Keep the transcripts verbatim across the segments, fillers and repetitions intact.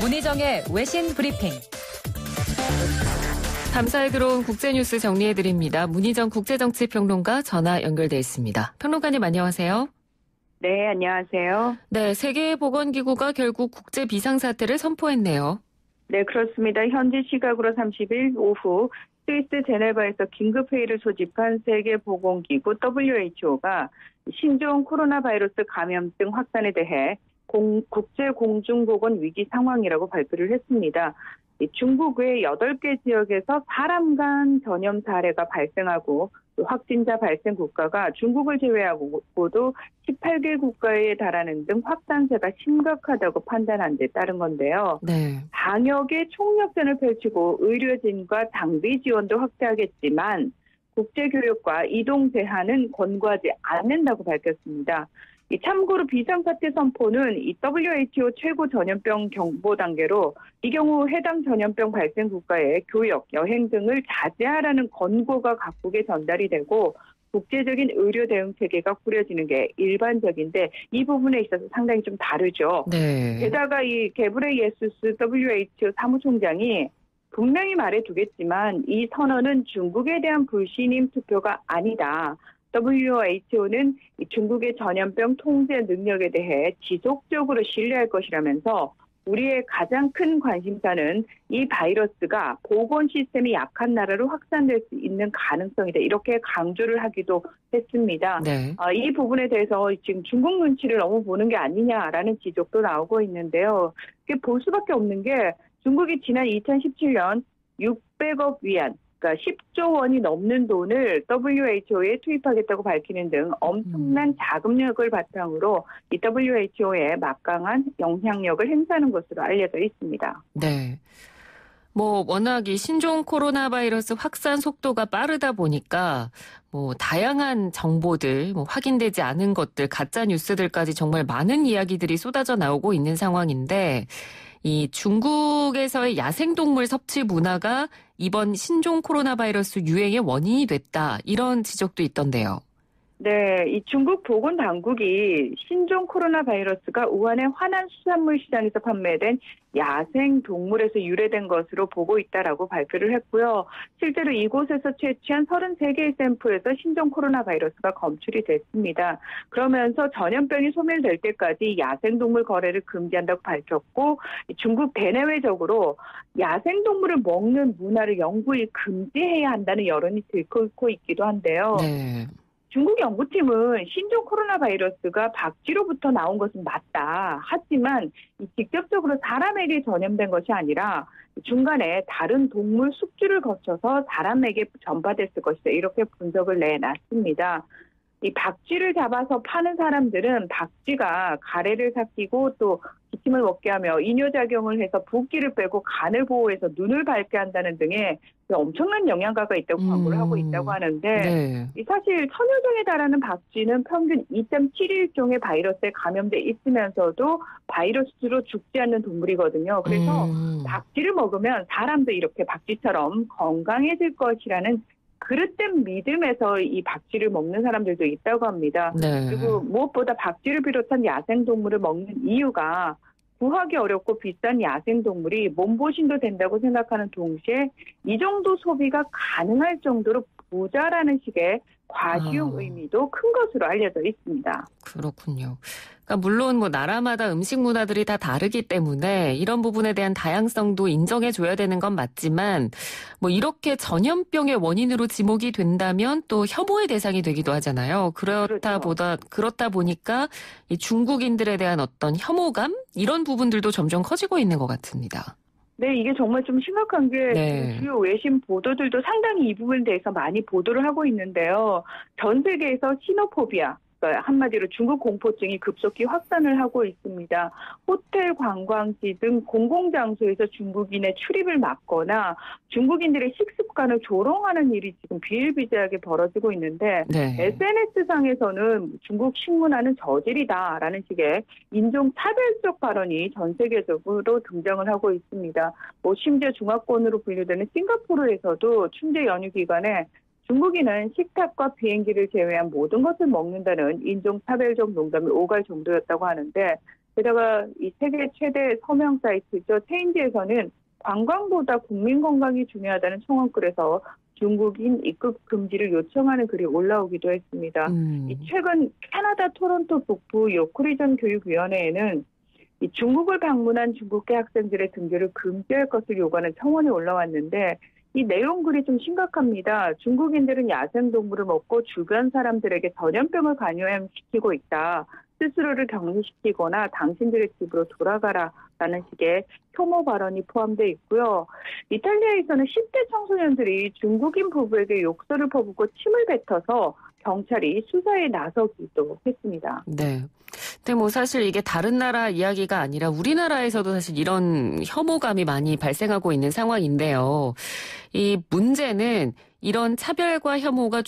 문희정의 외신 브리핑. 밤사이 들어온 국제뉴스 정리해드립니다. 문희정 국제정치평론가 전화 연결돼 있습니다. 평론가님 안녕하세요. 네, 안녕하세요. 네, 세계보건기구가 결국 국제 비상사태를 선포했네요. 네, 그렇습니다. 현지 시각으로 삼십 일 오후 스위스 제네바에서 긴급회의를 소집한 세계보건기구 더블유에이치오가 신종 코로나 바이러스 감염증 확산에 대해 공, 국제공중보건 위기 상황이라고 발표를 했습니다. 중국 외 여덟 개 지역에서 사람 간 전염 사례가 발생하고 확진자 발생 국가가 중국을 제외하고도 십팔 개 국가에 달하는 등 확산세가 심각하다고 판단한 데 따른 건데요. 네. 방역에 총력전을 펼치고 의료진과 장비 지원도 확대하겠지만 국제교역과 이동 제한은 권고하지 않는다고 밝혔습니다. 이 참고로 비상사태 선포는 이 더블유에이치오 최고 전염병 경보 단계로 이 경우 해당 전염병 발생 국가의 교역, 여행 등을 자제하라는 권고가 각국에 전달이 되고 국제적인 의료 대응 체계가 꾸려지는 게 일반적인데 이 부분에 있어서 상당히 좀 다르죠. 네. 게다가 이 게브레예수스 더블유에이치오 사무총장이 분명히 말해두겠지만 이 선언은 중국에 대한 불신임 투표가 아니다. 더블유에이치오는 중국의 전염병 통제 능력에 대해 지속적으로 신뢰할 것이라면서 우리의 가장 큰 관심사는 이 바이러스가 보건 시스템이 약한 나라로 확산될 수 있는 가능성이다. 이렇게 강조를 하기도 했습니다. 네. 어, 이 부분에 대해서 지금 중국 눈치를 너무 보는 게 아니냐라는 지적도 나오고 있는데요. 이게 볼 수밖에 없는 게 중국이 지난 이천십칠 년 육백억 위안 그러니까 십조 원이 넘는 돈을 더블유에이치오에 투입하겠다고 밝히는 등 엄청난 자금력을 바탕으로 이 더블유에이치오에 막강한 영향력을 행사하는 것으로 알려져 있습니다. 네. 뭐 워낙 이 신종 코로나 바이러스 확산 속도가 빠르다 보니까 뭐 다양한 정보들, 뭐 확인되지 않은 것들, 가짜 뉴스들까지 정말 많은 이야기들이 쏟아져 나오고 있는 상황인데 이 중국에서의 야생동물 섭취 문화가 이번 신종 코로나 바이러스 유행의 원인이 됐다. 이런 지적도 있던데요. 네, 이 중국 보건당국이 신종 코로나 바이러스가 우한의 화난 수산물 시장에서 판매된 야생 동물에서 유래된 것으로 보고 있다라고 발표를 했고요. 실제로 이곳에서 채취한 서른세 개의 샘플에서 신종 코로나 바이러스가 검출이 됐습니다. 그러면서 전염병이 소멸될 때까지 야생 동물 거래를 금지한다고 밝혔고 중국 대내외적으로 야생 동물을 먹는 문화를 영구히 금지해야 한다는 여론이 들끓고 있기도 한데요. 네. 중국 연구팀은 신종 코로나 바이러스가 박쥐로부터 나온 것은 맞다. 하지만 직접적으로 사람에게 전염된 것이 아니라 중간에 다른 동물 숙주를 거쳐서 사람에게 전파됐을 것이다. 이렇게 분석을 내놨습니다. 이 박쥐를 잡아서 파는 사람들은 박쥐가 가래를 삭히고 또 기침을 먹게 하며 이뇨작용을 해서 붓기를 빼고 간을 보호해서 눈을 밝게 한다는 등의 엄청난 영양가가 있다고 광고를 음. 하고 있다고 하는데 네. 사실 천여 종에 달하는 박쥐는 평균 이 점 칠일 종의 바이러스에 감염돼 있으면서도 바이러스로 죽지 않는 동물이거든요. 그래서 음. 박쥐를 먹으면 사람도 이렇게 박쥐처럼 건강해질 것이라는 그릇된 믿음에서 이 박쥐를 먹는 사람들도 있다고 합니다. 네. 그리고 무엇보다 박쥐를 비롯한 야생동물을 먹는 이유가 구하기 어렵고 비싼 야생동물이 몸보신도 된다고 생각하는 동시에 이 정도 소비가 가능할 정도로 부자라는 식의 과시용 아. 의미도 큰 것으로 알려져 있습니다. 그렇군요. 그러니까 물론 뭐 나라마다 음식 문화들이 다 다르기 때문에 이런 부분에 대한 다양성도 인정해줘야 되는 건 맞지만 뭐 이렇게 전염병의 원인으로 지목이 된다면 또 혐오의 대상이 되기도 하잖아요. 그렇다 그렇죠. 보다 그렇다 보니까 이 중국인들에 대한 어떤 혐오감 이런 부분들도 점점 커지고 있는 것 같습니다. 네, 이게 정말 좀 심각한 게 네. 주요 외신 보도들도 상당히 이 부분에 대해서 많이 보도를 하고 있는데요. 전 세계에서 시노포비아, 그러니까 한마디로 중국 공포증이 급속히 확산을 하고 있습니다. 호텔, 관광지 등 공공장소에서 중국인의 출입을 막거나 중국인들의 식습관을 조롱하는 일이 지금 비일비재하게 벌어지고 있는데 네. 에스엔에스상에서는 중국 식문화는 저질이다라는 식의 인종차별적 발언이 전 세계적으로 등장을 하고 있습니다. 뭐 심지어 중화권으로 분류되는 싱가포르에서도 춘제 연휴 기간에 중국인은 식탁과 비행기를 제외한 모든 것을 먹는다는 인종차별적 농담을 오갈 정도였다고 하는데 게다가 이 세계 최대 서명 사이트죠. 체인지에서는 관광보다 국민 건강이 중요하다는 청원글에서 중국인 입국 금지를 요청하는 글이 올라오기도 했습니다. 음. 이 최근 캐나다 토론토 북부 요크리전 교육위원회에는 이 중국을 방문한 중국계 학생들의 등교를 금지할 것을 요구하는 청원이 올라왔는데 이 내용 글이 좀 심각합니다. 중국인들은 야생동물을 먹고 주변 사람들에게 전염병을 감염시키고 있다. 스스로를 격리시키거나 당신들의 집으로 돌아가라라는 식의 혐오 발언이 포함되어 있고요. 이탈리아에서는 십 대 청소년들이 중국인 부부에게 욕설을 퍼붓고 침을 뱉어서 경찰이 수사에 나서기도 했습니다. 네. 근데 뭐 사실 이게 다른 나라 이야기가 아니라 우리나라에서도 사실 이런 혐오감이 많이 발생하고 있는 상황인데요. 이 문제는 이런 차별과 혐오가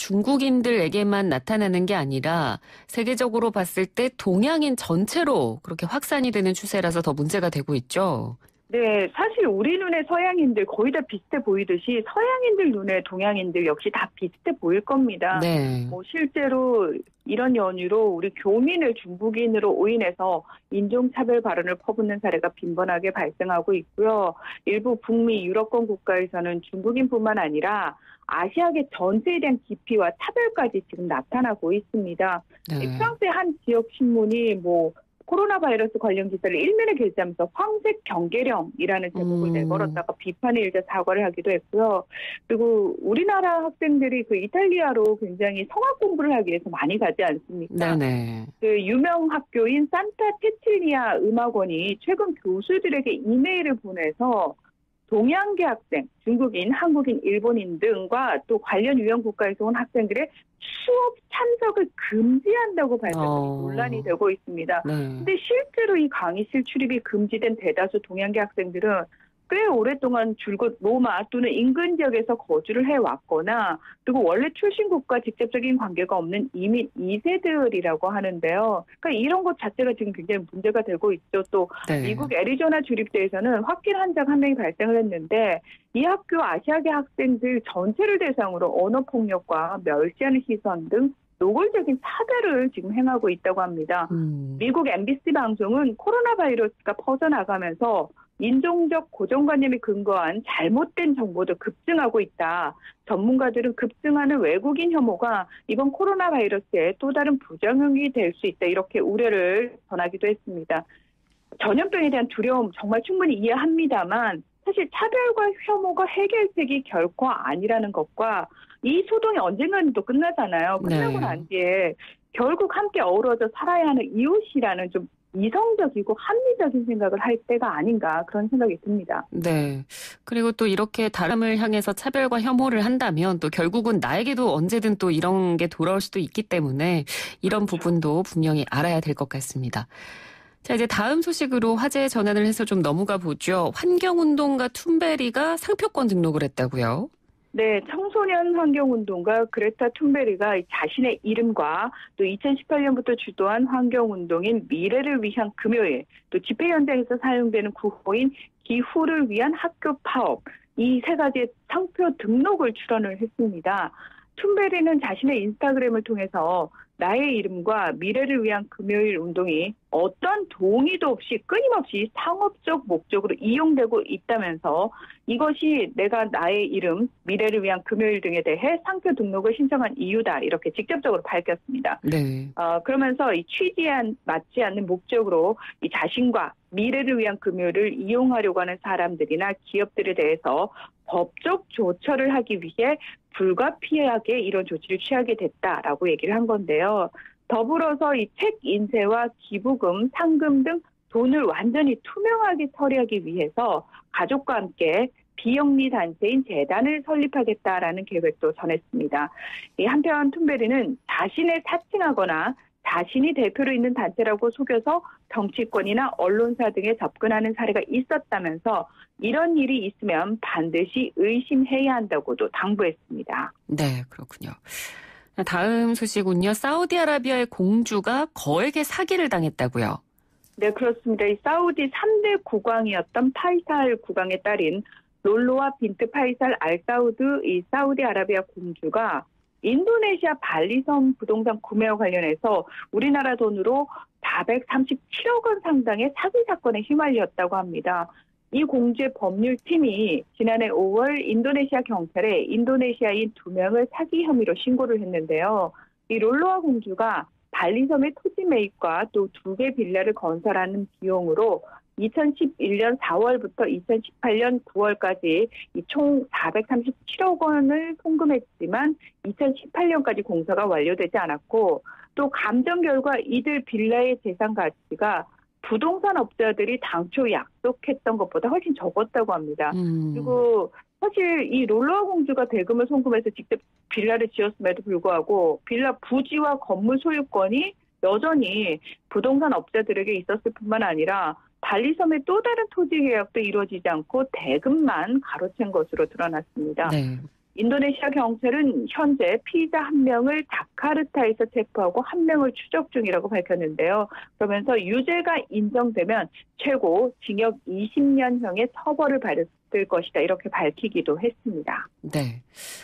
중국인들에게만 나타나는 게 아니라 세계적으로 봤을 때 동양인 전체로 그렇게 확산이 되는 추세라서 더 문제가 되고 있죠. 네, 사실 우리 눈에 서양인들 거의 다 비슷해 보이듯이 서양인들 눈에 동양인들 역시 다 비슷해 보일 겁니다. 네. 뭐 실제로 이런 연유로 우리 교민을 중국인으로 오인해서 인종차별 발언을 퍼붓는 사례가 빈번하게 발생하고 있고요. 일부 북미 유럽권 국가에서는 중국인뿐만 아니라 아시아계 전체에 대한 기피와 차별까지 지금 나타나고 있습니다. 네. 프랑스의 한 지역 신문이 뭐 코로나 바이러스 관련 기사를 일면에 게재하면서 황색 경계령이라는 제목을 음. 내걸었다가 비판의 일자 사과를 하기도 했고요. 그리고 우리나라 학생들이 그 이탈리아로 굉장히 성악 공부를 하기 위해서 많이 가지 않습니까? 네네. 그 유명 학교인 산타 테틸리아 음악원이 최근 교수들에게 이메일을 보내서 동양계 학생, 중국인, 한국인, 일본인 등과 또 관련 유형 국가에서 온 학생들의 수업 참석을 금지한다고 발표해서 어. 논란이 되고 있습니다. 네. 근데 실제로 이 강의실 출입이 금지된 대다수 동양계 학생들은 꽤 오랫동안 줄곧 로마 또는 인근 지역에서 거주를 해왔거나 그리고 원래 출신국과 직접적인 관계가 없는 이민 이 세들이라고 하는데요. 그러니까 이런 것 자체가 지금 굉장히 문제가 되고 있죠. 또 네. 미국 애리조나 주립대에서는 확진 환자가 한 명이 발생을 했는데 이 학교 아시아계 학생들 전체를 대상으로 언어폭력과 멸시하는 시선 등 노골적인 차별을 지금 행하고 있다고 합니다. 음. 미국 엠비씨 방송은 코로나 바이러스가 퍼져나가면서 인종적 고정관념에 근거한 잘못된 정보도 급증하고 있다. 전문가들은 급증하는 외국인 혐오가 이번 코로나 바이러스의 또 다른 부작용이 될 수 있다. 이렇게 우려를 전하기도 했습니다. 전염병에 대한 두려움 정말 충분히 이해합니다만 사실 차별과 혐오가 해결책이 결코 아니라는 것과 이 소동이 언젠가는 또 끝나잖아요. 끝나고 네. 난 뒤에 결국 함께 어우러져 살아야 하는 이웃이라는 좀 이성적이고 합리적인 생각을 할 때가 아닌가 그런 생각이 듭니다. 네. 그리고 또 이렇게 다름을 향해서 차별과 혐오를 한다면 또 결국은 나에게도 언제든 또 이런 게 돌아올 수도 있기 때문에 이런 부분도 분명히 알아야 될 것 같습니다. 자, 이제 다음 소식으로 화제 전환을 해서 좀 넘어가 보죠. 환경운동가 툰베리가 상표권 등록을 했다고요? 네, 청소년 환경운동가 그레타 툰베리가 자신의 이름과 또 이천십팔 년부터 주도한 환경운동인 미래를 위한 금요일, 또 집회현장에서 사용되는 구호인 기후를 위한 학교 파업, 이 세 가지의 상표 등록을 출원을 했습니다. 툰베리는 자신의 인스타그램을 통해서 나의 이름과 미래를 위한 금요일 운동이 어떤 동의도 없이 끊임없이 상업적 목적으로 이용되고 있다면서 이것이 내가 나의 이름, 미래를 위한 금요일 등에 대해 상표 등록을 신청한 이유다. 이렇게 직접적으로 밝혔습니다. 네. 어, 그러면서 이 취지에 맞지 않는 목적으로 이 자신과 미래를 위한 금요일을 이용하려고 하는 사람들이나 기업들에 대해서 법적 조처를 하기 위해 불가피하게 이런 조치를 취하게 됐다라고 얘기를 한 건데요. 더불어서 이 책 인쇄와 기부금, 상금 등 돈을 완전히 투명하게 처리하기 위해서 가족과 함께 비영리 단체인 재단을 설립하겠다라는 계획도 전했습니다. 이 한편 툰베리는 자신을 사칭하거나 자신이 대표로 있는 단체라고 속여서 정치권이나 언론사 등에 접근하는 사례가 있었다면서 이런 일이 있으면 반드시 의심해야 한다고도 당부했습니다. 네, 그렇군요. 다음 소식은요. 사우디아라비아의 공주가 거액의 사기를 당했다고요. 네, 그렇습니다. 이 사우디 삼 대 국왕이었던 파이살 국왕의 딸인 롤로와 빈트 파이살 알사우드 이 사우디아라비아 공주가 인도네시아 발리섬 부동산 구매와 관련해서 우리나라 돈으로 사백삼십칠억 원 상당의 사기 사건에 휘말렸다고 합니다. 이 공주의 법률팀이 지난해 오월 인도네시아 경찰에 인도네시아인 두 명을 사기 혐의로 신고를 했는데요. 이 롤로아 공주가 발리섬의 토지 매입과 또 두 개 빌라를 건설하는 비용으로 이천십일 년 사월부터 이천십팔 년 구월까지 총 사백삼십칠억 원을 송금했지만 이천십팔 년까지 공사가 완료되지 않았고, 또 감정 결과 이들 빌라의 재산 가치가 부동산 업자들이 당초 약속했던 것보다 훨씬 적었다고 합니다. 음. 그리고 사실 이 롤로아 공주가 대금을 송금해서 직접 빌라를 지었음에도 불구하고 빌라 부지와 건물 소유권이 여전히 부동산 업자들에게 있었을 뿐만 아니라 발리섬의 또 다른 토지 계약도 이루어지지 않고 대금만 가로챈 것으로 드러났습니다. 네. 인도네시아 경찰은 현재 피의자 한 명을 자카르타에서 체포하고 한 명을 추적 중이라고 밝혔는데요. 그러면서 유죄가 인정되면 최고 징역 이십 년형의 처벌을 받을 것이다, 이렇게 밝히기도 했습니다. 네.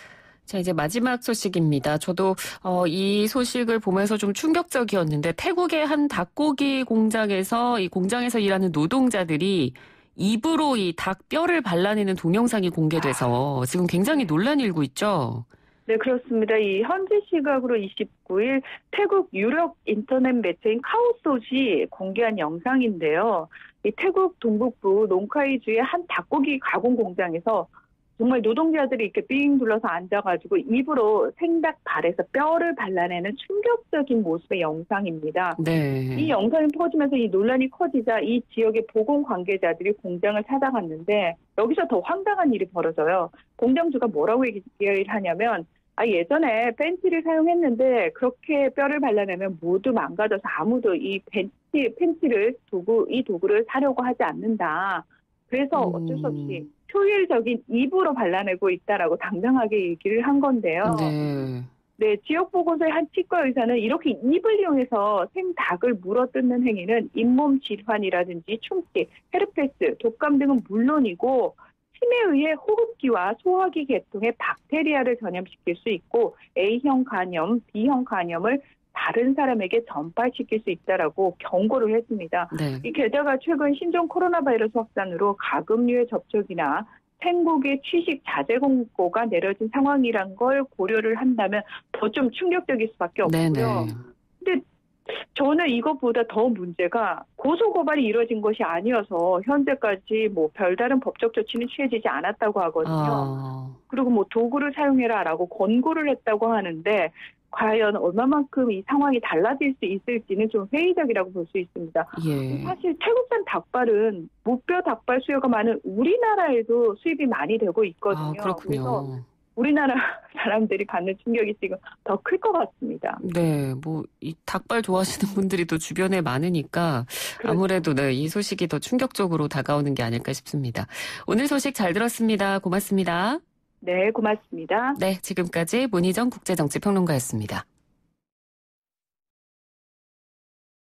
자, 이제 마지막 소식입니다. 저도 어, 이 소식을 보면서 좀 충격적이었는데, 태국의 한 닭고기 공장에서 이 공장에서 일하는 노동자들이 입으로 이 닭 뼈를 발라내는 동영상이 공개돼서 지금 굉장히 논란이 일고 있죠. 네, 그렇습니다. 이 현지 시각으로 이십구 일 태국 유력 인터넷 매체인 카오소시 공개한 영상인데요. 이 태국 동북부 농카이주의 한 닭고기 가공 공장에서 정말 노동자들이 이렇게 삥 둘러서 앉아가지고 입으로 생닭 발에서 뼈를 발라내는 충격적인 모습의 영상입니다. 네. 이 영상이 퍼지면서 이 논란이 커지자 이 지역의 보건 관계자들이 공장을 찾아갔는데, 여기서 더 황당한 일이 벌어져요. 공장주가 뭐라고 얘기를 하냐면, 아, 예전에 팬티를 사용했는데 그렇게 뼈를 발라내면 모두 망가져서 아무도 이 팬티, 팬티를 도구, 이 도구를 사려고 하지 않는다. 그래서 어쩔 수 없이 효율적인 입으로 발라내고 있다라고 당당하게 얘기를 한 건데요. 네. 네, 지역 보건소의 한 치과 의사는 이렇게 입을 이용해서 생닭을 물어뜯는 행위는 잇몸 질환이라든지 충치, 헤르페스, 독감 등은 물론이고 침에 의해 호흡기와 소화기 계통의 박테리아를 전염시킬 수 있고 A형 간염, B형 간염을 다른 사람에게 전파시킬 수 있다라고 경고를 했습니다. 네. 이 게다가 최근 신종 코로나 바이러스 확산으로 가금류의 접촉이나 생고기 취식 자제 공고가 내려진 상황이란 걸 고려를 한다면 더 좀 충격적일 수밖에 없고요. 네네. 근데 저는 이것보다 더 문제가 고소 고발이 이루어진 것이 아니어서 현재까지 뭐 별다른 법적 조치는 취해지지 않았다고 하거든요. 아. 그리고 뭐 도구를 사용해라라고 권고를 했다고 하는데 과연 얼마만큼 이 상황이 달라질 수 있을지는 좀 회의적이라고 볼 수 있습니다. 예. 사실 태국산 닭발은 무뼈 닭발 수요가 많은 우리나라에도 수입이 많이 되고 있거든요. 아, 그렇군요. 그래서 우리나라 사람들이 받는 충격이 지금 더 클 것 같습니다. 네, 뭐 이 닭발 좋아하시는 분들이 또 주변에 많으니까 그렇죠. 아무래도 네, 이 소식이 더 충격적으로 다가오는 게 아닐까 싶습니다. 오늘 소식 잘 들었습니다. 고맙습니다. 네, 고맙습니다. 네, 지금까지 문희정 국제정치평론가였습니다.